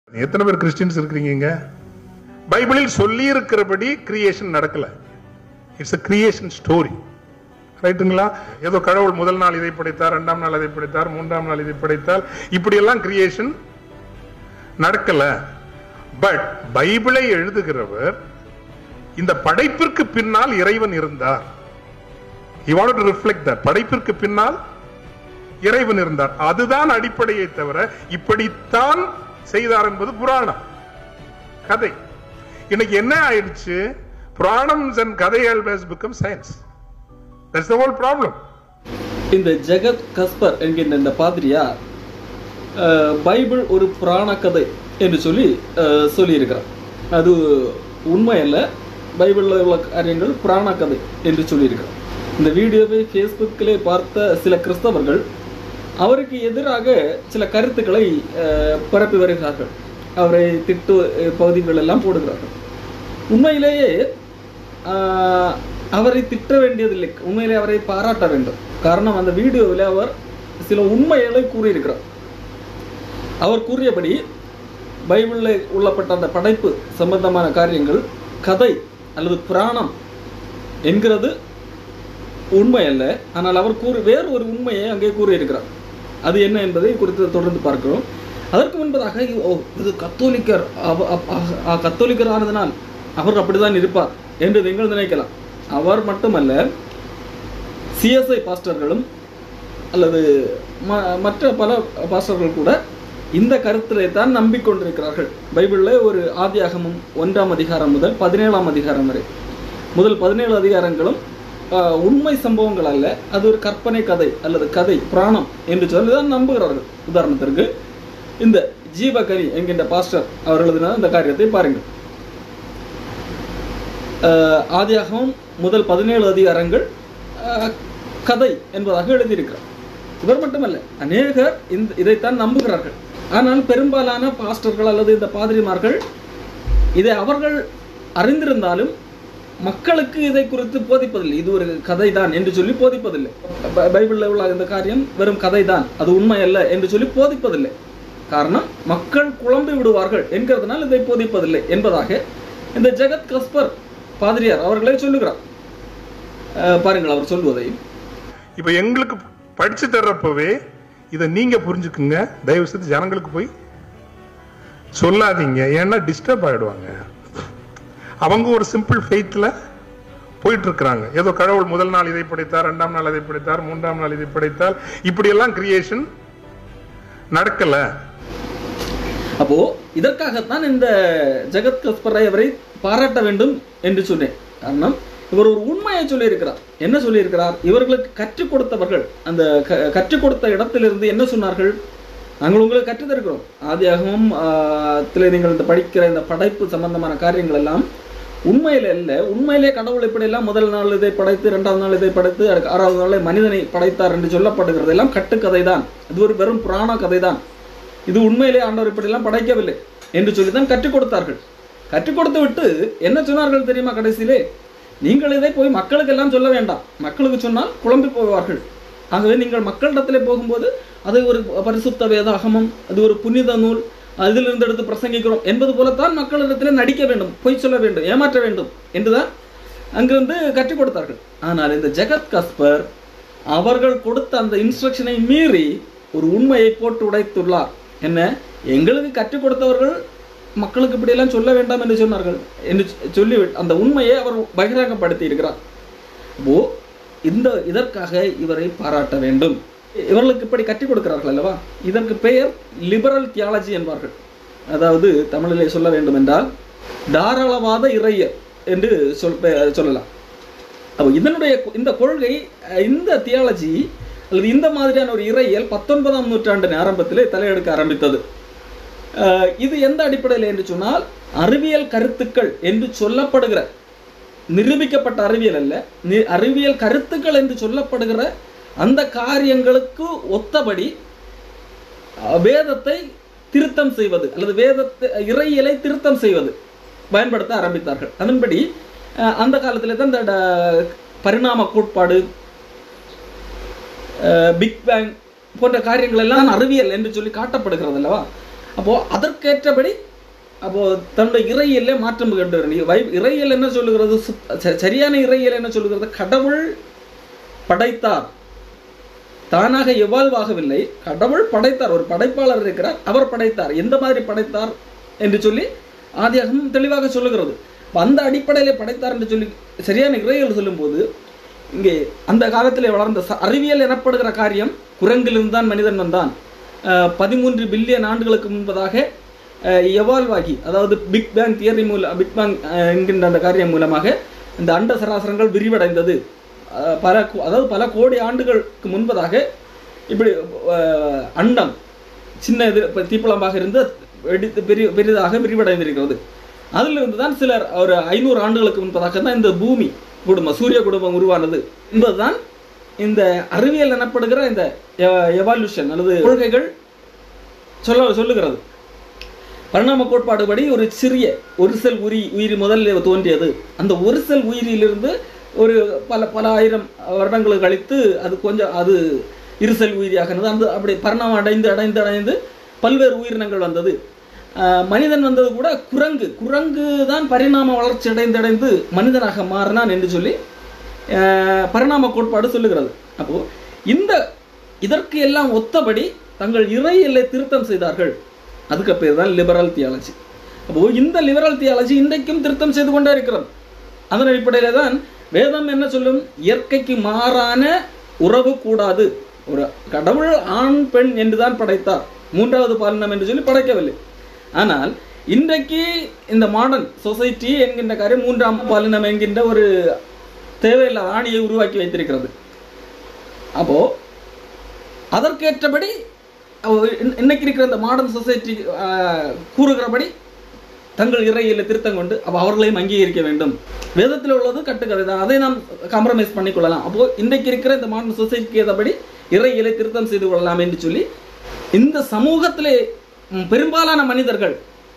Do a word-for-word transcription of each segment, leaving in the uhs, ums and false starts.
எத்தனை பேர் கிறிஸ்டியன்ஸ் இருக்கிறீங்க? பைபிளில் சொல்லி இருக்கிறபடி கிரியேஷன் நடக்கல. It's a creation story. ரைட்டுங்களா? ஏதோ கடவுள் முதல் நாள் இதை படைத்தார், இரண்டாம் நாள் இதை படைத்தார், மூன்றாம் நாள் இதை படைத்தார், இப்படி எல்லாம் கிரியேஷன் நடக்கல. பட் பைபிளை எழுதுகிறவர் இந்த படைப்பிற்கு பின்னால் இறைவன் இருந்தார். He wanted to reflect that. படைப்பிற்கு பின்னால் இறைவன் இருந்தார். அதுதான் அடிப்படையை தவிர இப்படித்தான் செய்தார் என்பது புராணம், கதை. இன்னைக்கு என்ன ஆயிடுச்சு? புராணம்ஸ் and கதைகள் has become science. That's the whole problem. இந்த ஜெகத் கஸ்பர் என்கின்ற இந்த பாதிரியார் பைபிள் ஒரு புராண கதை என்று சொல்லி சொல்லியிருக்கிறார். அது உண்மை அல்ல. பைபிளில் உள்ள காரியங்கள் புராண கதை என்று சொல்லியிருக்கிறார். இந்த வீடியோவை ஃபேஸ்புக்கிலே பார்த்த சில கிறிஸ்தவர்கள் அவருக்கு எதிராக சில கருத்துக்களை பரப்பி வருகிறார்கள். அவரை திட்டு பகுதிகள் எல்லாம் போடுகிறார்கள். உண்மையிலேயே அவரை திட்ட வேண்டியதில்லை, உண்மையிலே அவரை பாராட்ட வேண்டும். காரணம், அந்த வீடியோவில் அவர் சில உண்மைகளை கூறியிருக்கிறார். அவர் கூறியபடி பைபிளில் உள்ளப்பட்ட அந்த படைப்பு சம்பந்தமான காரியங்கள் கதை அல்லது புராணம் என்கிறது உண்மை அல்ல. ஆனால் அவர் கூறி வேறு ஒரு உண்மையை அங்கே கூறியிருக்கிறார். அது என்ன என்பதை குறித்து தொடர்ந்து பார்க்கிறோம். அதற்கு முன்பதாக இது கத்தோலிக்கர், கத்தோலிக்கர் ஆனதனால் அவர் அப்படிதான் இருப்பார் என்று நீங்கள் நினைக்கலாம். அவர் மட்டுமல்ல, சிஎஸ்ஐ பாஸ்டர்களும் அல்லது மற்ற பல பாஸ்டர்கள் கூட இந்த கருத்திலே தான் நம்பிக்கொண்டிருக்கிறார்கள். பைபிளில் ஒரு ஆதியாகமம் ஒன்றாம் அதிகாரம் முதல் பதினேழாம் அதிகாரம் வரை முதல் பதினேழு அதிகாரங்களும் உண்மை சம்பவங்கள் அல்ல, அது ஒரு கற்பனை கதை அல்லது கதை புராணம் என்று சொல்லிதான் நம்புகிறார்கள். உதாரணத்திற்கு இந்த ஜீவகனி என்கின்ற பாஸ்டர் அவர் எழுதின இந்த காரியத்தை பாருங்கள். ஆதியாகமம் முதல் பதினேழு அதிகாரங்கள் கதை என்பதாக எழுதியிருக்கிறார். இவர் மட்டுமல்ல, அநேகர் இந்த இதைத்தான் நம்புகிறார்கள். ஆனால் பெரும்பாலான பாஸ்டர்கள் அல்லது இந்த பாதிரிமார்கள் இதை அவர்கள் அறிந்திருந்தாலும் மக்களுக்கு இதை குறித்து போதிப்பதில்லை. இது ஒரு கதை தான் என்று சொல்லி போதிப்பதில்லை. பைபிளில் உள்ள இந்த காரியம் வெறும் கதை தான், அது உண்மை அல்ல என்று சொல்லி போதிப்பதில்லை. காரணம், மக்கள் குழம்பி விடுவார்கள் என்கிறதுனால் இதை போதிப்பதில்லை என்பதாக இந்த ஜெகத் கஸ்பர் பாதிரியார் அவர்களே சொல்லுகிறார். பாருங்கள் அவர் சொல்வதை. இப்ப எங்களுக்கு படிச்சு தர்றப்பவே இதை நீங்க புரிஞ்சுக்குங்க. தயவு செய்து ஜனங்களுக்கு போய் சொல்லாதீங்க, ஏன்னா டிஸ்டர்ப் ஆயிடுவாங்க. அவங்க ஒரு சிம்பிள் ஃபெய்த்ல போயிட்டு இருக்கிறாங்க. ஏதோ கடவுள் முதல் நாள் இதை படைத்தார், இரண்டாம் நாள் இதை படைத்தார், மூன்றாம் நாள் இதை படைத்தார், இப்படி எல்லாம் கிரியேஷன் நடக்கல. அப்போ இதற்காகத்தான் இந்த ஜெகத் கஸ்பரை அவரை பாராட்ட வேண்டும் என்று சொன்னேன். காரணம், இவர் ஒரு உண்மையை சொல்லி இருக்கிறார். என்ன சொல்லி இருக்கிறார்? இவர்களுக்கு கற்றுக் கொடுத்தவர்கள் அந்த கற்றுக் கொடுத்த இடத்திலிருந்து என்ன சொன்னார்கள்? நாங்கள் உங்களுக்கு கற்றுத்தருக்கிறோம். ஆதியாகமம் நீங்கள் இந்த படிக்கிற இந்த படைப்பு சம்பந்தமான காரியங்கள் எல்லாம் உண்மையில இல்லை. உண்மையிலே கடவுள் இப்படி எல்லாம் முதல் நாள் இதை படைத்து, இரண்டாவது நாள் இதை படைத்து, ஆறாவது நாளை மனிதனை படைத்தார் என்று சொல்லப்படுகிறது எல்லாம் கட்டுக்கதை தான். இது ஒரு வெறும் புராண கதை தான். இது உண்மையிலே ஆண்டவர் இப்படி எல்லாம் படைக்கவில்லை என்று சொல்லிதான் கற்றுக் கொடுத்தார்கள். கற்றுக் கொடுத்து விட்டு என்ன சொன்னார்கள் தெரியுமா? கடைசியிலே, நீங்கள் இதை போய் மக்களுக்கு எல்லாம் சொல்ல வேண்டாம், மக்களுக்கு சொன்னால் குழம்பி போவார்கள். ஆகவே நீங்கள் மக்களிடத்திலே போகும்போது அதை ஒரு பரிசுத்த வேதாகமம், அது ஒரு புனித நூல், அதிலிருந்து எடுத்து பிரசங்கிக்கிறோம் என்பது போலத்தான் மக்களிடத்திலே நடிக்க வேண்டும், பொய் சொல்ல வேண்டும், ஏமாற்ற வேண்டும் என்றுதான் அங்கிருந்து கற்றுக் கொடுத்தார்கள். ஆனால் இந்த ஜெகத் கஸ்பர் அவர்கள் கொடுத்த அந்த இன்ஸ்ட்ரக்ஷனை மீறி ஒரு உண்மையை போட்டு உடைத்துள்ளார். என்ன? எங்களுக்கு கற்றுக் கொடுத்தவர்கள் மக்களுக்கு இப்படியெல்லாம் சொல்ல வேண்டாம் என்று சொன்னார்கள் என்று சொல்லி அந்த உண்மையை அவர் பகிரங்கப்படுத்தி இருக்கிறார். ஓ, இந்த இதற்காக இவரை பாராட்ட வேண்டும். இவர்களுக்கு இப்படி கற்றுக் கொடுக்கிறார்கள் அல்லவா? இதற்கு பெயர் லிபரல் தியாலஜி என்பார்கள். அதாவது தமிழிலே சொல்ல வேண்டும் என்றால் தாராளவாத இறையல் என்று சொல் சொல்லலாம். அப்போ இதனுடைய இந்த கொள்கை, இந்த தியாலஜி அல்லது இந்த மாதிரியான ஒரு இறையல் பத்தொன்பதாம் நூற்றாண்டின் ஆரம்பத்திலே தலையெடுக்க ஆரம்பித்தது. இது எந்த அடிப்படையில் என்று சொன்னால், அறிவியல் கருத்துக்கள் என்று சொல்லப்படுகிற, நிரூபிக்கப்பட்ட அறிவியல் அல்ல, அறிவியல் கருத்துக்கள் என்று சொல்லப்படுகிற அந்த காரியங்களுக்கு ஒத்தபடி வேதத்தை திருத்தம் செய்வது அல்லது வேதத்தை இறையியலை திருத்தம் செய்வது பயன்படுத்த ஆரம்பித்தார்கள். அதன்படி அந்த காலத்தில் தான் இந்த பரிணாம கோட்பாடு, பிக் பேங் போன்ற காரியங்கள் எல்லாம் அறிவியல் என்று சொல்லி காட்டப்படுகிறது அல்லவா? அப்போ அதற்கேற்றபடி அப்போ தன்னுடைய இறையியல்ல மாற்றம் கண்டு வை இறையியல் என்ன சொல்லுகிறது? சரியான இறையியல் என்ன சொல்லுகிறது? கடவுள் படைத்தார், தானாக எவால்வ் ஆகவில்லை, கடவுள் படைத்தார், ஒரு படைப்பாளர் இருக்கிறார், அவர் படைத்தார். எந்த மாதிரி படைத்தார் என்று சொல்லி ஆதியாகமம் தெளிவாக சொல்லுகிறது. அந்த அடிப்படையிலே படைத்தார் என்று சொல்லி சரியான இறையியல் சொல்லும் போது, இங்கே அந்த காலத்திலே வளர்ந்த அறிவியல் எனப்படுகிற காரியம், குரங்கிலிருந்து தான் மனிதன் வந்தான், பதிமூன்று பில்லியன் ஆண்டுகளுக்கு முன்பதாக எவால்வ் ஆகி, அதாவது பிக் பேங் தியரி மூலம், பிக் பேங் என்கின்ற அந்த காரியம் மூலமாக இந்த அண்ட சராசரங்கள் விரிவடைந்தது. பல அதாவது பல கோடி ஆண்டுகளுக்கு முன்பதாக இப்படி அண்டம் சின்ன இது தீப்பளமாக இருந்து வெடித்து பெரிய பெரிதாக விரிவடைந்திருக்கிறது. அதிலிருந்து தான் சிலர் ஒரு ஐநூறு ஆண்டுகளுக்கு முன்பதாக தான் இந்த பூமி குடும்பம், சூரிய குடும்பம் உருவானது என்பதுதான் இந்த அறிவியல் எனப்படுகிற இந்த எவால்யூஷன் அல்லது கொள்கைகள் சொல்ல சொல்லுகிறது. பரிணாம கோட்பாடுபடி ஒரு சிறிய ஒரு செல் உயிரி உயிரி முதலில் தோன்றியது. அந்த ஒரு செல் உயிரியிலிருந்து ஒரு பல பல ஆயிரம் வருடங்களுக்கு கழித்து அது கொஞ்சம் அது இருசெல் உயிரியாகிறது. அந்த அப்படி பரிணாமம் அடைந்து அடைந்து அடைந்து பல்வேறு உயிரினங்கள் வந்தது. மனிதன் வந்தது கூட குரங்கு குரங்கு தான் பரிணாம வளர்ச்சி அடைந்து அடைந்து மனிதனாக மாறினான் என்று சொல்லி பரிணாம கோட்பாடு சொல்லுகிறது. அப்போ இந்த இதற்கு எல்லாம் ஒத்தபடி தங்கள் இறையியலை திருத்தம் செய்தார்கள். அதுக்கு பேர் தான் லிபரல் தியாலஜி. அப்போ இந்த லிபரல் தியாலஜி இன்றைக்கும் திருத்தம் செய்து கொண்டே இருக்கிறது. அதன் அடிப்படையில தான் வேதம் என்ன சொல்லும்? இயற்கைக்கு மாறான உறவு கூடாது. ஒரு கடவுள் ஆண் பெண் என்றுதான் படைத்தார், மூன்றாவது பாலினம் என்று சொல்லி படைக்கவில்லை. ஆனால் இன்றைக்கு இந்த மாடர்ன் சொசைட்டி என்கின்ற காரியம் மூன்றாம் பாலினம் என்கின்ற ஒரு தேவையில்லாத ஆணியை உருவாக்கி வைத்திருக்கிறது. அப்போ அதற்கேற்றபடி இன்னைக்கு இருக்கிற இந்த மாடர்ன் சொசைட்டி கூறுகிறபடி தங்கள் இறையில திருத்தம் கொண்டு அப்போ அவர்களையும் அங்கீகரிக்க வேண்டும். வேதத்தில் உள்ளது கட்டுக்கதை தான், அதை நாம் காம்ப்ரமைஸ் பண்ணிக்கொள்ளலாம். அப்போ இன்றைக்கு இருக்கிற இந்த மாடர்ன் சொசைட்டிக்கு ஏற்றபடி இறையிலை திருத்தம் செய்து கொள்ளலாம் என்று சொல்லி இந்த சமூகத்திலே பெரும்பாலான மனிதர்கள்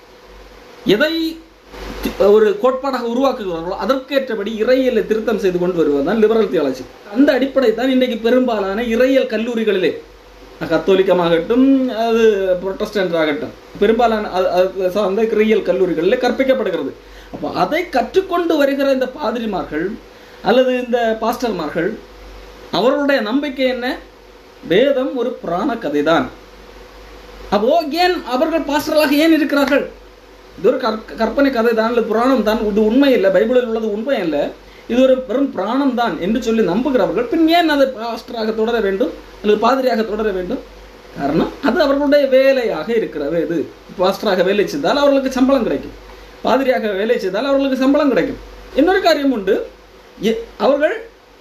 எதை ஒரு கோட்பாடாக உருவாக்குகிறார்களோ அதற்கேற்றபடி இறையியலை திருத்தம் செய்து கொண்டு வருவதுதான் லிபரல் தியாலஜி. அந்த அடிப்படை தான் இன்றைக்கு பெரும்பாலான இறையியல் கல்லூரிகளிலே, கத்தோலிக்கமாகட்டும் அது புரொட்டஸ்டன்ட் ஆகட்டும், பெரும்பாலான அந்த இறையியல் கல்லூரிகளில் கற்பிக்கப்படுகிறது. அப்போ அதை கற்றுக்கொண்டு வருகிற இந்த பாதிரிமார்கள் அல்லது இந்த பாஸ்டர்மார்கள் அவர்களுடைய நம்பிக்கை என்ன? வேதம் ஒரு புராண கதை தான். அப்போ ஏன் அவர்கள் பாஸ்டர்களாக ஏன் இருக்கிறார்கள்? இது ஒரு கற்பனை கதை தான், இல்லை புராணம் தான், இது உண்மை இல்லை, பைபிளில் உள்ளது உண்மை இல்லை, இது ஒரு வெறும் புராணம் தான் என்று சொல்லி நம்புகிறவர்கள் பின் ஏன் அதை பாஸ்டராக தொடர வேண்டும் அல்லது பாதிரியாக தொடர வேண்டும்? காரணம் அது அவர்களுடைய வேலையாக இருக்கிறது. இது பாஸ்டராக வேலை செய்தால் அவர்களுக்கு சம்பளம் கிடைக்கும், பாதிரியாக வேலை செய்தால் அவர்களுக்கு சம்பளம் கிடைக்கும். இன்னொரு காரியம் உண்டு, அவர்கள்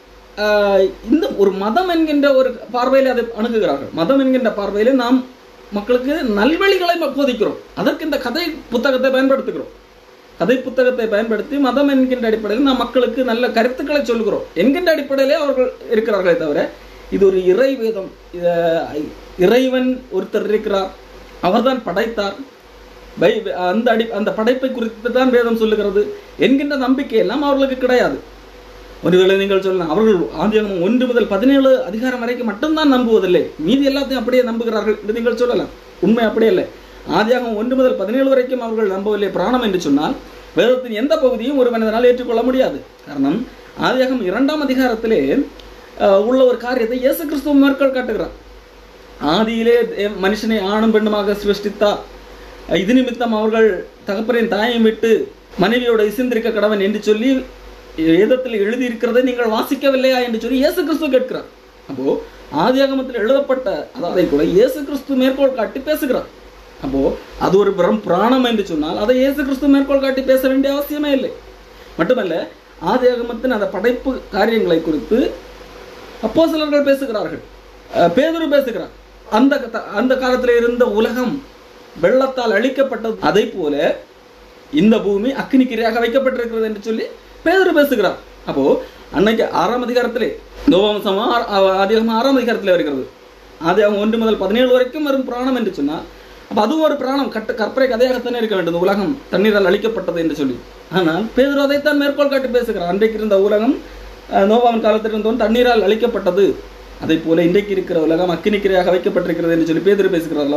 இந்த ஒரு மதம் என்கின்ற ஒரு பார்வையில் அதை அணுகுகிறார்கள். மதம் என்கின்ற பார்வையில் நாம் மக்களுக்கு நல்வழிகளை போதிக்கிறோம், அதற்கு இந்த கதை புத்தகத்தை பயன்படுத்துகிறோம். கதை புத்தகத்தை பயன்படுத்தி மதம் என்கின்ற அடிப்படையில் நாம் மக்களுக்கு நல்ல கருத்துக்களை சொல்கிறோம் என்கின்ற அடிப்படையிலே அவர்கள் இருக்கிறார்களே தவிர இது ஒரு இறை வேதம், இறைவன் ஒருத்தர் இருக்கிறார், அவர்தான் படைத்தார், பை அந்த அடி அந்த படைப்பை குறித்து தான் வேதம் சொல்லுகிறது என்கின்ற நம்பிக்கை எல்லாம் அவர்களுக்கு கிடையாது. ஒருவேளை நீங்கள் சொல்லலாம் அவர்கள் ஆதியாகமம் ஒன்று முதல் பதினேழு அதிகாரம் வரைக்கும் மட்டும்தான் நம்புவதில்லை, மீதி எல்லாத்தையும் அப்படியே நம்புகிறார்கள் என்று நீங்கள் சொல்லலாம். உண்மை அப்படியே இல்லை. ஆதியாகமம் ஒன்று முதல் பதினேழு வரைக்கும் அவர்கள் நம்பவில்லை பிராணம் என்று சொன்னால் வேதத்தின் எந்த பகுதியும் ஒரு மனிதனால் ஏற்றுக்கொள்ள முடியாது. காரணம் ஆதியாகமம் இரண்டாம் அதிகாரத்திலே உள்ள ஒரு காரியத்தை இயேசு கிறிஸ்துவ மேற்கோள் காட்டுகிறார். ஆதியிலே மனுஷனை ஆணும் பெண்ணுமாக சிருஷ்டித்தார், இது நிமித்தம் அவர்கள் தகப்பனின் தாயை விட்டு மனைவியோட இசைந்திருக்க கடவன் என்று சொல்லி வேதத்தில் எழுதியிருக்கிறதை நீங்கள் வாசிக்கவில்லையா என்று சொல்லி இயேசு கிறிஸ்து கேட்கிறார். அப்போ ஆதியாகமத்தில் எழுதப்பட்ட அதாவது கூட இயேசு கிறிஸ்து மேற்கோள் காட்டி பேசுகிறார். அப்போ அது ஒரு பெரும் புராணம் என்று சொன்னால் அதை இயேசு கிறிஸ்து மேற்கோள் காட்டி பேச வேண்டிய அவசியமே இல்லை. மட்டுமல்ல ஆதியாகமத்தின் அந்த படைப்பு காரியங்களை குறித்து அப்போஸ்தலர்கள் பேசுகிறார்கள், பேதுரு பேசுகிறார். அந்த அந்த காலத்தில் இருந்த உலகம் வெள்ளத்தால் அழிக்கப்பட்டது, அதை போல இந்த பூமி அக்னிக்கிரையாக வைக்கப்பட்டிருக்கிறது என்று சொல்லி பேதுரு பேசுகிறார். அப்போ அன்னைக்கு ஆறாம் அதிகாரத்திலே நோவாகமம் ஆதியாகமம் ஆறாம் அதிகாரத்திலே வருகிறது. ஆதியாகமம் ஒன்று முதல் பதினேழு வரைக்கும் வரும் புராணம் என்று சொன்னால் அப்போ அதுவும் ஒரு புராணம், கட்ட கற்பனை கதையாகத்தானே இருக்க வேண்டும், உலகம் தண்ணீரால் அழிக்கப்பட்டது என்று சொல்லி. ஆனால் பேதுரு அதைத்தான் மேற்கோள் காட்டி பேசுகிறார். அன்றைக்கு இருந்த உலகம் நோவாவின் காலத்தில் இருந்தவன் தண்ணீரால் அழிக்கப்பட்டது, அதை போல இன்றைக்கு இருக்கிற உலகம் அக்கினிக்கிரையாக வைக்கப்பட்டிருக்கிறது என்று சொல்லி பேதுரு பேசுகிறார்களோ.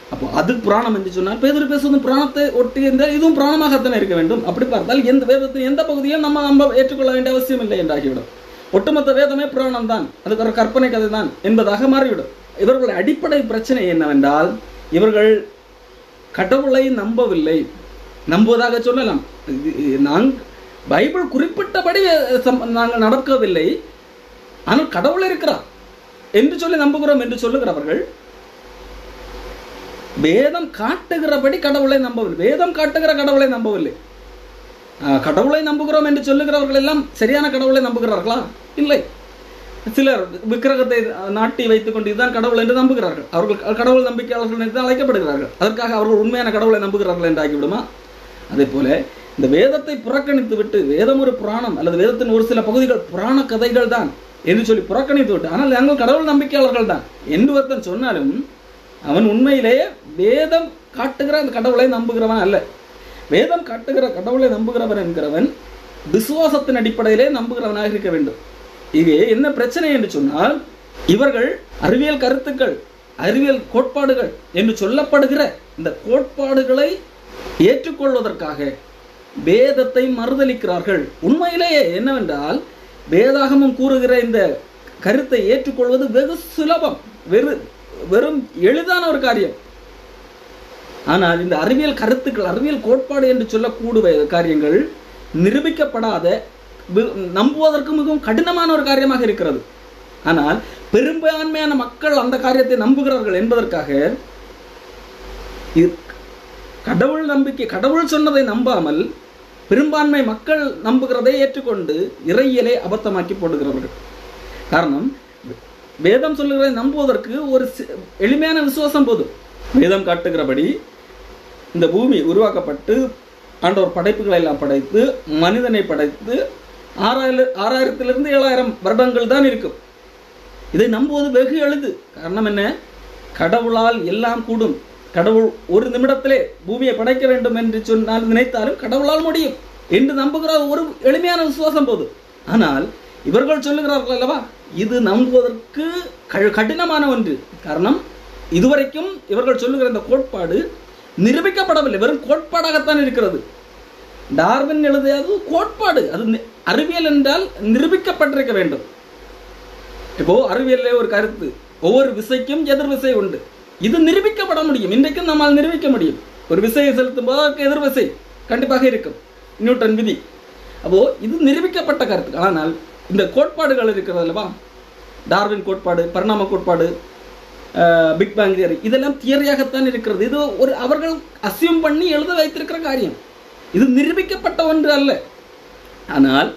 அப்போ அது புராணம் என்று சொன்னால் பேதுரு பேசுவதும் புராணத்தை ஒட்டி இருந்தால் இதுவும் புராணமாகத்தானே இருக்க வேண்டும். அப்படி பார்த்தால் எந்த வேதத்தின் எந்த பகுதியும் நம்ம நம்ம ஏற்றுக்கொள்ள வேண்டிய அவசியம் இல்லை என்றாகிவிடும். ஒட்டுமொத்த வேதமே புராணம் தான், அதுக்கு ஒரு கற்பனை கதை தான் என்பதாக மாறிவிடும். இவர்களுடைய அடிப்படை பிரச்சனை என்னவென்றால் இவர்கள் கடவுளை நம்பவில்லை. நம்புவதாக சொல்லலாம், நாங்கள் பைபிள் குறிப்பிட்டபடி நாங்கள் நடக்கவில்லை, ஆனால் கடவுள் இருக்கிறார் என்று சொல்லி நம்புகிறோம் என்று சொல்லுகிறவர்கள் வேதம் காட்டுகிறபடி கடவுளை நம்பவில்லை. வேதம் காட்டுகிற கடவுளை நம்பவில்லை. கடவுளை நம்புகிறோம் என்று சொல்லுகிறவர்கள் எல்லாம் சரியான கடவுளை நம்புகிறார்களா? இல்லை. சிலர் விக்கிரகத்தை நாட்டி வைத்துக் கொண்டு இதுதான் கடவுள் என்று நம்புகிறார்கள். அவர்கள் கடவுள் நம்பிக்கையாளர்கள் என்று அழைக்கப்படுகிறார்கள். அதற்காக அவர்கள் உண்மையான கடவுளை நம்புகிறார்கள் என்று ஆகிவிடுமா? அதே போல இந்த வேதத்தை புறக்கணித்து விட்டு வேதம் ஒரு புராணம் அல்லது வேதத்தின் ஒரு சில பகுதிகள் புராண கதைகள் தான் என்று சொல்லி புறக்கணித்து விட்டு ஆனால் நாங்கள் கடவுள் நம்பிக்கையாளர்கள் தான் என்று ஒருத்தன் சொன்னாலும் அவன் உண்மையிலேயே வேதம் காட்டுகிற அந்த கடவுளை நம்புகிறவன் அல்ல. வேதம் காட்டுகிற கடவுளை நம்புகிறவன் என்கிறவன் விசுவாசத்தின் அடிப்படையிலே நம்புகிறவனாக இருக்க வேண்டும். இங்கே என்ன பிரச்சனை என்று சொன்னால் இவர்கள் அறிவியல் கருத்துக்கள், அறிவியல் கோட்பாடுகள் என்று சொல்லப்படுகிற இந்த கோட்பாடுகளை ஏற்றுக்கொள்வதற்காக வேதத்தை மறுதலிக்கிறார்கள். உண்மையிலேயே என்னவென்றால் வேதாகமம் கூறுகிற இந்த கருத்தை ஏற்றுக்கொள்வது வெகு சுலபம், வெறு வெறும் எளிதான ஒரு காரியம். ஆனால் இந்த அறிவியல் கருத்துக்கள், அறிவியல் கோட்பாடு என்று சொல்லக்கூடிய காரியங்கள் நிரூபிக்கப்படாத நம்புவதற்கு மிகவும் கடினமான ஒரு காரியமாக இருக்கிறது. ஆனால் பெரும்பான்மையான மக்கள் அந்த காரியத்தை நம்புகிறார்கள் என்பதற்காக கடவுள் நம்பிக்கை, கடவுள் சொன்னதை நம்பாமல் பெரும்பான்மை மக்கள் நம்புகிறதை ஏற்றுக்கொண்டு இறையியலை அபத்தமாக்கி போடுகிறவர்கள். காரணம், வேதம் சொல்லுகிறதை நம்புவதற்கு ஒரு எளிமையான விசுவாசம் போதும். வேதம் காட்டுகிறபடி இந்த பூமி உருவாக்கப்பட்டு ஆண்டவர் படைப்புகளை எல்லாம் படைத்து மனிதனை படைத்து ஆறாயிரம் ஆறாயிரத்திலிருந்து ஏழாயிரம் வருடங்கள் தான் இருக்கும். இதை நம்புவது வெகு எளிது. காரணம் என்ன? கடவுளால் எல்லாம் கூடும். கடவுள் ஒரு நிமிடத்திலே பூமியை படைக்க வேண்டும் என்று சொன்னால் நினைத்தாலும் கடவுளால் முடியும் என்று நம்புகிற ஒரு எளிமையான விசுவாசம் போதும். ஆனால் இவர்கள் சொல்லுகிறார்கள் அல்லவா, இது நம்புவதற்கு கடினமான ஒன்று. காரணம், இதுவரைக்கும் இவர்கள் சொல்லுகிற இந்த கோட்பாடு நிரூபிக்கப்படவில்லை, வெறும் கோட்பாடாகத்தான் இருக்கிறது. டார்வின் எழுதியது கோட்பாடு, அது அறிவியல் என்றால் நிரூபிக்கப்பட்டிருக்க வேண்டும். இப்போ அறிவியலே ஒரு கருத்து, ஒவ்வொரு விசைக்கும் எதிர் விசை உண்டு, இது நிரூபிக்கப்பட முடியும். இன்றைக்கும் நம்மால் நிரூபிக்க முடியும். ஒரு விசையை செலுத்தும் போது அதற்கு எதிர் விசை கண்டிப்பாக இருக்கும், நியூட்டன் விதி. அப்போ இது நிரூபிக்கப்பட்ட கருத்து. ஆனால் இந்த கோட்பாடுகள் இருக்கிறது அல்லவா, டார்வின் கோட்பாடு, பரிணாம கோட்பாடு, பிக் பேங் தியரி, இதெல்லாம் தியரியாகத்தான் இருக்கிறது. இது ஒரு அவர்கள் அசியூம் பண்ணி எழுத வைத்திருக்கிற காரியம், இது நிரூபிக்கப்பட்ட ஒன்று அல்ல. ஆனால்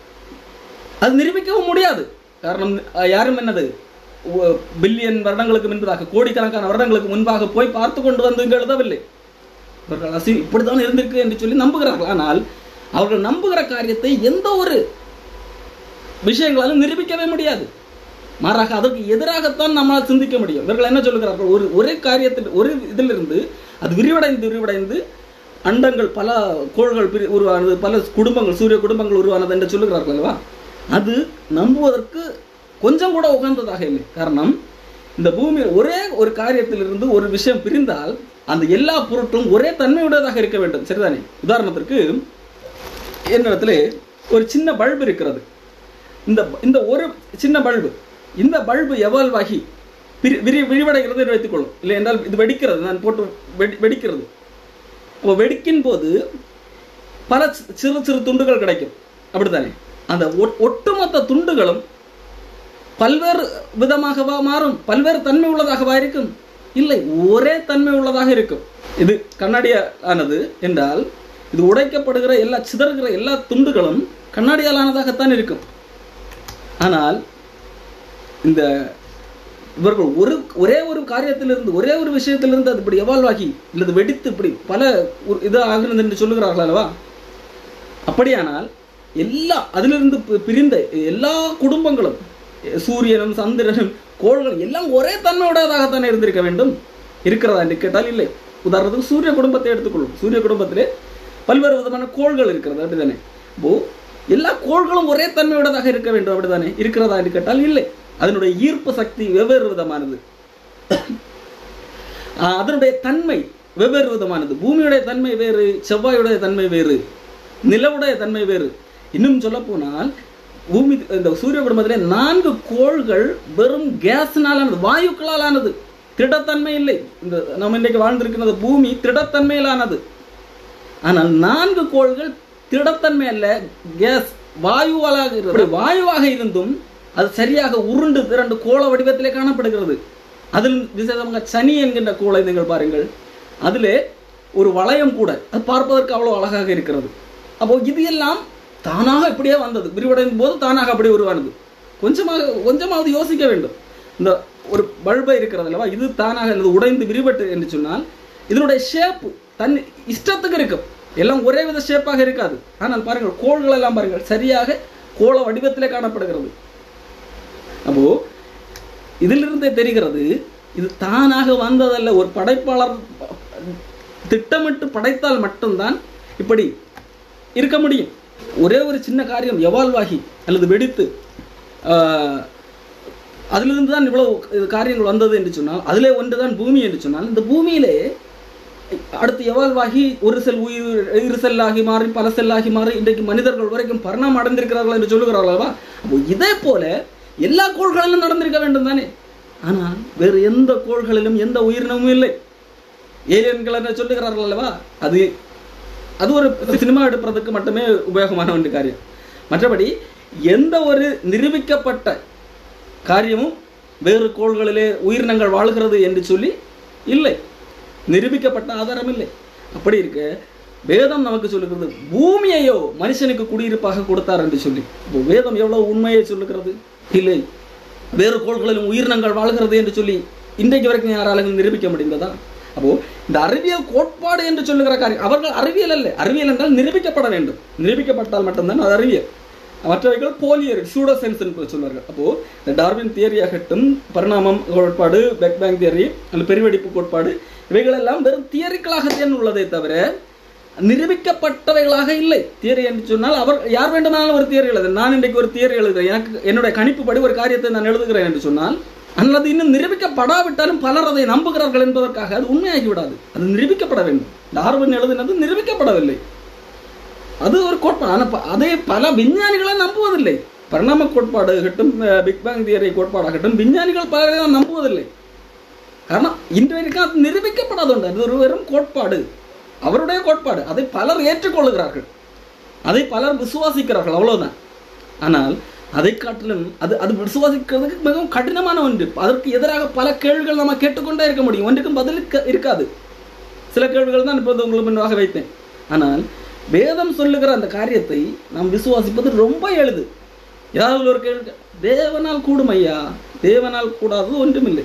அது நிரூபிக்கவும் முடியாது. காரணம், யாரும் என்னது பில்லியன் வருடங்களுக்கு முன்பதாக, கோடிக்கணக்கான வருடங்களுக்கு முன்பாக போய் பார்த்து கொண்டு வந்து இங்கு எழுதவில்லை. அவர்கள் அசி இப்படித்தான் இருந்திருக்கு என்று சொல்லி நம்புகிறார்கள். ஆனால் அவர்கள் நம்புகிற காரியத்தை எந்த ஒரு விஷயங்களாலும் நிரூபிக்கவே முடியாது. மாறாக அதற்கு எதிராகத்தான் நம்மளால் சிந்திக்க முடியும். இவர்கள் என்ன சொல்லுகிறார்கள், ஒரு ஒரே காரியத்தில் ஒரு இதிலிருந்து அது விரிவடைந்து விரிவடைந்து அண்டங்கள், பல கோள்கள் உருவானது, பல குடும்பங்கள், சூரிய குடும்பங்கள் உருவானது என்று சொல்லுகிறார்கள் அல்லவா, அது நம்புவதற்கு கொஞ்சம் கூட உகந்ததாக இல்லை. காரணம், இந்த பூமியில் ஒரே ஒரு காரியத்திலிருந்து ஒரு விஷயம் பிரிந்தால் அந்த எல்லா பொருட்களும் ஒரே தன்மையுடையதாக இருக்க வேண்டும். சரிதானே? உதாரணத்திற்கு என்னிடத்துல ஒரு சின்ன பல்பு இருக்கிறது. இந்த இந்த ஒரு சின்ன பல்பு, இந்த பல்பு எவால்வ் ஆகி விரி விரிவடைகிறது என்று வைத்துக்கொள்ளும். இல்லை என்றால் இது வெடிக்கிறது, நான் போட்டு வெடி வெடிக்கிறது. அப்போ வெடிக்கும் போது பல சிறு சிறு துண்டுகள் கிடைக்கும், அப்படித்தானே? அந்த ஒட்டுமொத்த துண்டுகளும் பல்வேறு விதமாகவா மாறும், பல்வேறு தன்மை உள்ளதாகவா இருக்கும்? இல்லை, ஒரே தன்மை உள்ளதாக இருக்கும். இது கண்ணாடியானது என்றால் இது உடைக்கப்படுகிற எல்லா சிதறுகிற எல்லா துண்டுகளும் கண்ணாடியாலானதாகத்தான் இருக்கும். ஆனால் இந்த இவர்கள் ஒரு ஒரே ஒரு காரியத்திலிருந்து, ஒரே ஒரு விஷயத்திலிருந்து அது இப்படி எவால்வ் ஆகி இல்லது வெடித்து இப்படி பல இது ஆகிறது என்று சொல்லுகிறார்கள் அல்லவா? அப்படியானால் எல்லா அதிலிருந்து பிரிந்த எல்லா குடும்பங்களும், சூரியனும் சந்திரனும் கோள்களும் எல்லாம் ஒரே தன்மையுடையதாகத்தானே இருந்திருக்க வேண்டும். இருக்கிறதா என்று கேட்டால் இல்லை. உதாரணத்துக்கு சூரிய குடும்பத்தை எடுத்துக்கொள்ளும். சூரிய குடும்பத்திலே பல்வேறு விதமான கோள்கள் இருக்கிறது, அப்படித்தானே? இப்போ எல்லா கோள்களும் ஒரே தன்மையுடையதாக இருக்க வேண்டும், அப்படித்தானே? இருக்கிறதா என்று கேட்டால் இல்லை. அதனுடைய ஈர்ப்பு சக்தி வெவ்வேறு விதமானது. அதனுடைய தன்மை வெவ்வேறு விதமானது. பூமியுடைய தன்மை வேறு, செவ்வாயுடைய தன்மை வேறு, நிலவுடைய தன்மை வேறு. இன்னும் சொல்ல போனால் பூமி இந்த சூரிய குடும்பத்திலே நான்கு கோள்கள் வெறும் கேஸ்னால் ஆனது, வாயுக்களால் ஆனது, திடத்தன்மை இல்லை. இந்த நம்ம இன்றைக்கு வாழ்ந்திருக்கிறது பூமி திடத்தன்மையிலானது. ஆனால் நான்கு கோள்கள் திடத்தன்மை அல்ல, கேஸ், வாயுவாலாக இருக்கிறது. வாயுவாக இருந்தும் அது சரியாக உருண்டு திரண்டு கோள வடிவத்திலே காணப்படுகிறது. அதில் விசேஷமாக சனி என்கின்ற கோளை நீங்கள் பாருங்கள், அதிலே ஒரு வளையம் கூட, அது பார்ப்பதற்கு அவ்வளோ அழகாக இருக்கிறது. அப்போ இது எல்லாம் தானாக இப்படியே வந்தது, விரிவடையும் போது தானாக அப்படியே உருவானது. கொஞ்சமாக கொஞ்சமாவது யோசிக்க வேண்டும். இந்த ஒரு பல்பை இருக்கிறது அல்லவா, இது தானாக அல்லது உடைந்து விரிவட்டு என்று சொன்னால் இதனுடைய ஷேப்பு தன் இஷ்டத்துக்கு இருக்கும், எல்லாம் ஒரே வித ஷேப்பாக இருக்காது. ஆனால் பாருங்கள், கோள்கள் எல்லாம் பாருங்கள் சரியாக கோள வடிவத்திலே காணப்படுகிறது. அப்போ இதிலிருந்தே தெரிகிறது இது தானாக வந்ததல்ல. ஒரு படைப்பாளர் திட்டமிட்டு படைத்தால் மட்டும்தான் இப்படி இருக்க முடியும். ஒரே ஒரு சின்ன காரியம் எவால்வாகி அல்லது வெடித்து அதிலிருந்து தான் இவ்வளவு காரியங்கள் வந்தது என்று சொன்னால், அதிலே ஒன்றுதான் பூமி என்று சொன்னால், இந்த பூமியிலே அடுத்து எவால்வாகி ஒரு செல் உயிர் இரு செல்லாகி மாறி பல செல்லாகி மாறி இன்றைக்கு மனிதர்கள் வரைக்கும் பரிணாமம் அடைந்திருக்கிறார்கள் என்று சொல்லுகிறார்களா? அப்போ இதே போல எல்லா கோள்களிலும் நடந்திருக்க வேண்டும் தானே. ஆனால் வேறு எந்த கோள்களிலும் எந்த உயிரினமும் இல்லை. ஏலியன்கள் என்று சொல்லுகிறார்கள் அல்லவா, அது அது ஒரு சினிமா எடுப்பதற்கு மட்டுமே உபயோகமான ஒன்று காரியம். மற்றபடி எந்த ஒரு நிரூபிக்கப்பட்ட காரியமும் வேறு கோள்களிலே உயிரினங்கள் வாழ்கிறது என்று சொல்லி இல்லை, நிரூபிக்கப்பட்ட ஆதாரம் இல்லை. அப்படி இருக்க வேதம் நமக்கு சொல்லுகிறது பூமியையோ மனுஷனுக்கு குடியிருப்பாக கொடுத்தார் என்று சொல்லி. இப்போ வேதம் எவ்வளவு உண்மையை சொல்லுகிறது? இல்லை, வேறு கோள்களிலும் உயிரினங்கள் வாழ்கிறது என்று சொல்லி இன்றைக்கு வரைக்கும் யாராலும் நிரூபிக்க முடிந்ததா? அப்போ இந்த அறிவியல் கோட்பாடு என்று சொல்லுகிற காரியம், அவர்கள் அறிவியல் அல்ல. அறிவியல் என்றால் நிரூபிக்கப்பட வேண்டும், நிரூபிக்கப்பட்டால் மட்டும்தான் அது அறிவியல். மற்றவைகள் போலியர், சூடோ சயின்ஸ் என்று சொல்வார்கள். அப்போ இந்த டார்வின் தியரி ஆகட்டும், பரிணாமம் கோட்பாடு, பெக் பேங் தியரி அல்லது பெருவெடிப்பு கோட்பாடு, இவைகளெல்லாம் வெறும் தியரிக்களாகத்தான் உள்ளதை தவிர நிரூபிக்கப்பட்டவைகளாக இல்லை. தியரி என்று சொன்னால் அவர் யார் வேண்டுமானாலும் ஒரு தியரி எழுது. நான் இன்றைக்கு ஒரு தியரி எழுதுகிறேன், எனக்கு என்னுடைய கணிப்புப்படி ஒரு காரியத்தை நான் எழுதுகிறேன் என்று சொன்னால், அல்லது இன்னும் நிரூபிக்கப்படாவிட்டாலும் பலர் அதை நம்புகிறார்கள் என்பதற்காக அது உண்மையாகி விடாது. அது நிரூபிக்கப்பட வேண்டும். டார்வின் எழுதினது நிரூபிக்கப்படவில்லை, அது ஒரு கோட்பாடு. ஆனால் அதை பல விஞ்ஞானிகளை நம்புவதில்லை. பரிணாம கோட்பாடு ஆகட்டும், பிக் பேங் தியரி கோட்பாடாகட்டும், விஞ்ஞானிகள் பலரை நம்புவதில்லை. காரணம் இன்றைக்கு அது நிரூபிக்கப்படாது. அது ஒரு வெறும் கோட்பாடு, அவருடைய கோட்பாடு. அதை பலர் ஏற்றுக்கொள்ளுகிறார்கள், அதை பலர் விசுவாசிக்கிறார்கள், அவ்வளவுதான். ஆனால் அதை காட்டிலும் அது அது விசுவாசிக்கிறதுக்கு மிகவும் கடினமான ஒன்று. அதற்கு எதிராக பல கேள்விகள் நம்ம கேட்டுக்கொண்டே இருக்க முடியும், ஒன்றுக்கும் பதில் இருக்காது. சில கேள்விகள் தான் இப்போது உங்களுக்கு முன்பாக வைத்தேன். ஆனால் வேதம் சொல்லுகிற அந்த காரியத்தை நாம் விசுவாசிப்பது ரொம்ப எளிது. ஏதாவது ஒரு கேள்வி, தேவனால் கூடும் ஐயா, தேவனால் கூடாதது ஒன்றுமில்லை.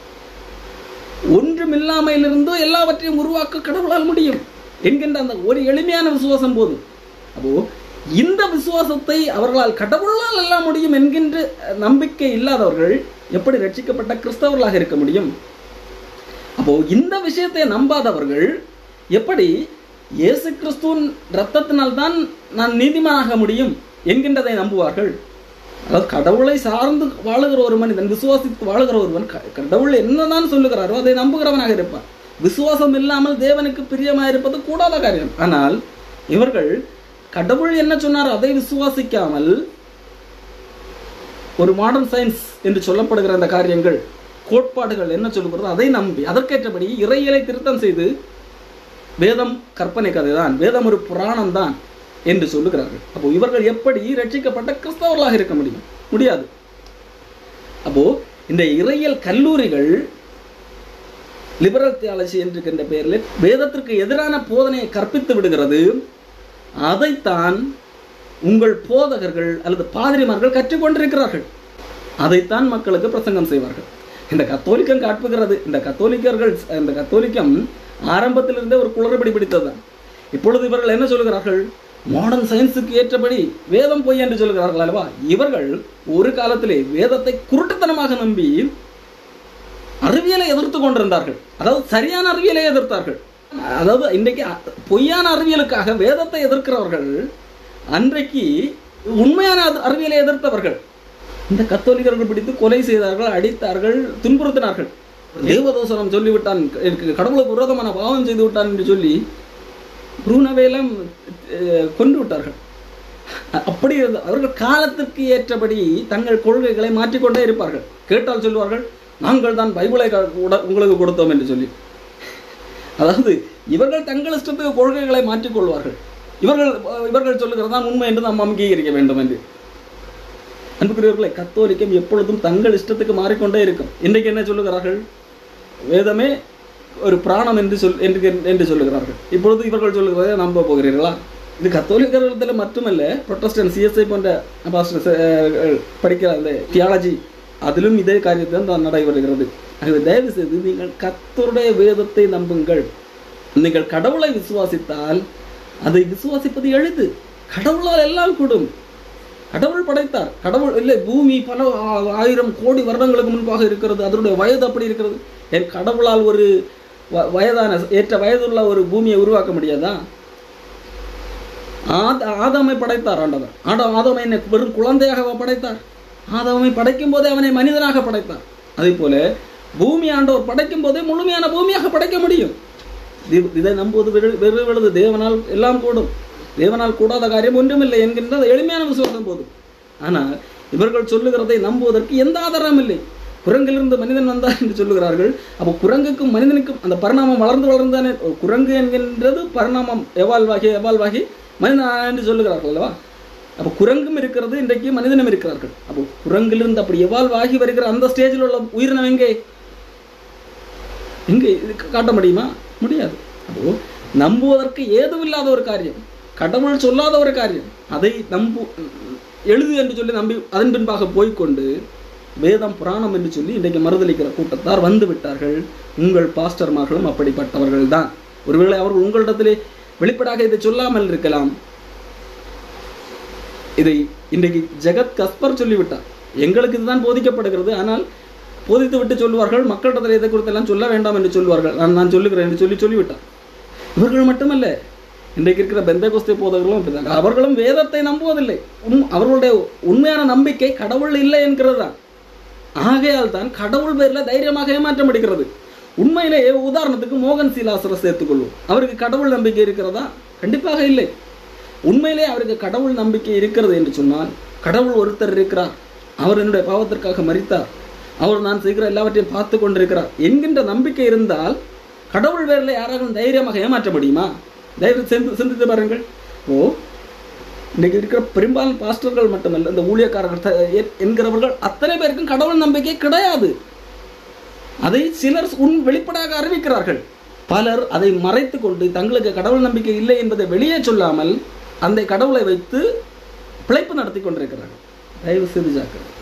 ஒன்றுமில்லாமையிலிருந்து எல்லாவற்றையும் உருவாக்க கடவுளால் முடியும் என்கின்ற அந்த ஒரு எளிமையான விசுவாசம் போதும். அப்போ இந்த விசுவாசத்தை அவர்களால் கடவுளால் எல்லாம் முடியும் என்கின்ற நம்பிக்கை இல்லாதவர்கள் எப்படி ரட்சிக்கப்பட்ட கிறிஸ்தவர்களாக இருக்க முடியும்? அப்போ இந்த விஷயத்தை நம்பாதவர்கள் எப்படி இயேசு கிறிஸ்துவின் இரத்தத்தினால் தான் நான் நீதிமானாக முடியும் என்கின்றதை நம்புவார்கள்? அதாவது கடவுளை சார்ந்து வாழுகிற ஒரு மனிதன், விசுவாசித்து வாழுகிற ஒருவன் கடவுள் என்னதான் சொல்லுகிறாரோ அதை நம்புகிறவனாக இருப்பான். விசுவாசம் இல்லாமல் தேவனுக்கு பிரியமாக இருப்பது கூடாத காரியம். ஆனால் இவர்கள் கடவுள் என்ன சொன்னார் அதை விசுவாசிக்காமல் ஒரு மாடர்ன் சயின்ஸ் என்று சொல்லப்படுகிற அந்த காரியங்கள், கோட்பாடுகள் என்ன சொல்லுகிறதோ அதை நம்பி அதற்கேற்றபடி இறையியலை திருத்தம் செய்து வேதம் கற்பனை கதை தான், வேதம் ஒரு புராணம் தான் என்று சொல்லுகிறார்கள். அப்போ இவர்கள் எப்படி ரட்சிக்கப்பட்ட கிறிஸ்தவர்களாக இருக்க முடியும்? முடியாது. அப்போ இந்த இறையியல் கல்லூரிகள் லிபரல் தியாலஜி என்கின்ற பெயரில் வேதத்திற்கு எதிரான போதனையை கற்பித்து விடுகிறது. அதைத்தான் உங்கள் போதகர்கள் அல்லது பாதிரிமார்கள் கற்றுக்கொண்டிருக்கிறார்கள். அதைத்தான் மக்களுக்கு பிரசங்கம் செய்வார்கள். இந்த கத்தோலிக்கம் காட்டுகிறது. இந்த கத்தோலிக்கர்கள் இந்த கத்தோலிக்கம் ஆரம்பத்திலிருந்தே ஒரு குளறுபடி பிடித்ததுதான். இப்பொழுது இவர்கள் என்ன சொல்கிறார்கள்? மாடர்ன் சயின்ஸுக்கு ஏற்றபடி வேதம் பொய் என்று சொல்கிறார்கள் அல்லவா? இவர்கள் ஒரு காலத்திலே வேதத்தை குருட்டுத்தனமாக நம்பி அறிவியலை எதிர்த்து கொண்டிருந்தார்கள். அதாவது சரியான அறிவியலை எதிர்த்தார்கள். அதாவது இன்றைக்கு பொய்யான அறிவியலுக்காக வேதத்தை எதிர்க்கிறவர்கள் அன்றைக்கு உண்மையான அறிவியலை எதிர்த்தவர்கள். இந்த கத்தோலிக்கர்கள் பிடித்து கொலை செய்தார்கள், அடித்தார்கள், துன்புறுத்தினார்கள். தேவதோசனம் சொல்லிவிட்டான், எனக்கு கடவுளுக்கு விரோதமான பாவம் செய்து விட்டான் என்று சொல்லி ப்ரூனோவையெல்லாம் கொண்டு விட்டார்கள். அப்படி இருந்த அவர்கள் காலத்திற்கு ஏற்றபடி தங்கள் கொள்கைகளை மாற்றிக்கொண்டே இருப்பார்கள். கேட்டால் சொல்லுவார்கள், நாங்கள் தான் பைபிளை உங்களுக்கு கொடுத்தோம் என்று சொல்லி. அதாவது இவர்கள் தங்கள் இஷ்டத்துக்கு கொள்கைகளை மாற்றிக்கொள்வார்கள். இவர்கள் இவர்கள் சொல்லுகிறது தான் உண்மை என்று நாம் அங்கீகரிக்க வேண்டும் என்று. அன்புக்குரியவர்களை, கத்தோலிக்கம் எப்பொழுதும் தங்கள் இஷ்டத்துக்கு மாறிக்கொண்டே இருக்கும். இன்றைக்கு என்ன சொல்லுகிறார்கள்? வேதமே ஒரு பிராணம் என்று சொல் என்று என்று சொல்லுகிறார்கள். இப்பொழுது இவர்கள் சொல்லுகிறதை நம்ப போகிறீர்களா? இது கத்தோலிக்கத்தில் மட்டுமல்ல, புரொட்டஸ்டன்ட் சிஎஸ்ஐ போன்ற படிக்கிற அந்த தியாலஜி அதிலும் இதே காரியத்தை தான் நடைபெறுகிறது. ஆகவே தயவு செய்து நீங்கள் கர்த்தருடைய வேதத்தை நம்புங்கள். நீங்கள் கடவுளை விசுவாசித்தால் அதை விசுவாசிப்பது எளிது. கடவுளால் எல்லாம் கூடும். கடவுள் படைத்தார். கடவுள் இல்லை, பூமி பல ஆயிரம் கோடி வருடங்களுக்கு முன்பாக இருக்கிறது. அதனுடைய வயது அப்படி இருக்கிறது. என் கடவுளால் ஒரு வயதான ஏற்ற வயதுள்ள ஒரு பூமியை உருவாக்க முடியாதா? ஆதாமை படைத்தார் ஆண்டவர். ஆடா ஆதாமை என்னை வெறும் குழந்தையாக படைத்தார். ஆதாமை படைக்கும் போதே அவனை மனிதனாக படைத்தார். அதே போல பூமி ஆண்டவர் படைக்கும் போதே முழுமையான பூமியாக படைக்க முடியும். இதை நம்புவது வெறுவெழுது. தேவனால் எல்லாம் கூடும், தேவனால் கூடாத காரியம் ஒன்றுமில்லை என்கின்ற எளிமையான விசுவாசம் போதும். ஆனால் இவர்கள் சொல்லுகிறதை நம்புவதற்கு எந்த ஆதாரம் இல்லை. குரங்கிலிருந்து மனிதன் வந்தார் என்று சொல்லுகிறார்கள். அப்போ குரங்குக்கும் மனிதனுக்கும் அந்த பரிணாமம் வளர்ந்து வளர்ந்தானே. குரங்கு என்கின்றது பரிணாமம் எவால்வாகி எவால்வாகி மனிதன் என்று சொல்லுகிறார்கள் அல்லவா? அப்போ குரங்கும் இருக்கிறது, இன்றைக்கு மனிதனும் இருக்கிறார்கள். அப்போ குரங்கிலிருந்து அப்படி எவால்வாகி வருகிற அந்த ஸ்டேஜில் உள்ள உயிரினம் எங்கே எங்கே காட்ட முடியுமா? முடியாது. அப்போ நம்புவதற்கு ஏதும் இல்லாத ஒரு காரியம், கடவுள் சொல்லாத ஒரு காரியம், அதை நம்பு எழுது என்று சொல்லி நம்பி அதன் பின்பாக போய்கொண்டு வேதம் புராணம் என்று சொல்லி இன்றைக்கு மறுதளிக்கிற கூட்டத்தார் வந்து விட்டார்கள். உங்கள் பாஸ்டர்மார்களும் அப்படிப்பட்டவர்கள் தான். ஒருவேளை அவர்கள் உங்களிடத்திலே வெளிப்படாக இதை சொல்லாமல் இருக்கலாம். இதை இன்றைக்கு ஜெகத் கஸ்பர் சொல்லிவிட்டார். எங்களுக்கு இதுதான் போதிக்கப்படுகிறது, ஆனால் போதித்து விட்டு சொல்லுவார்கள், மக்களிடத்தில் இதை குறித்தெல்லாம் சொல்ல வேண்டாம் என்று சொல்லுவார்கள். நான் நான் சொல்லுகிறேன் என்று சொல்லி சொல்லிவிட்டார். இவர்கள் மட்டுமல்ல, இன்றைக்கு இருக்கிற பெந்தேகோஸ்தே போதகர்களும் அப்படிதான். அவர்களும் வேதத்தை நம்புவதில்லை. உண் அவர்களுடைய உண்மையான நம்பிக்கை கடவுள் இல்லை என்கிறது தான். ஆகையால் தான் கடவுள் பேரில் தைரியமாக ஏமாற்றம் அடிக்கிறது. உண்மையிலேயே உதாரணத்துக்கு மோகன் சீலாசரை சேர்த்துக்கொள்வோம். அவருக்கு கடவுள் நம்பிக்கை இருக்கிறதா? கண்டிப்பாக இல்லை. உண்மையிலே அவருக்கு கடவுள் நம்பிக்கை இருக்கிறது என்று சொன்னால், கடவுள் ஒருத்தர் இருக்கிறார், அவர் என்னுடைய பாவத்திற்காக மரித்தார், அவர் நான் செய்கிற எல்லாவற்றையும் பார்த்து கொண்டிருக்கிறார் என்கின்ற நம்பிக்கை இருந்தால் கடவுள் பேரில் யாராலும் தைரியமாக ஏமாற்ற முடியுமா? தயவு சிந்து சிந்தித்து பாருங்கள். ஓ இன்றைக்கு இருக்கிற பெரும்பாலும் பாஸ்டர்கள் மட்டுமல்ல, இந்த ஊழியக்காரர்கள் என்கிறவர்கள் அத்தனை பேருக்கும் கடவுள் நம்பிக்கை கிடையாது. அதை சிலர் உன் வெளிப்படையாக அறிவிக்கிறார்கள். பலர் அதை மறைத்து கொண்டு தங்களுக்கு கடவுள் நம்பிக்கை இல்லை என்பதை வெளியே சொல்லாமல் அந்த கடவுளை வைத்து பிழைப்பு நடத்தி கொண்டிருக்கிறார்கள். தயவு செய்து ஜாக்கிரதை.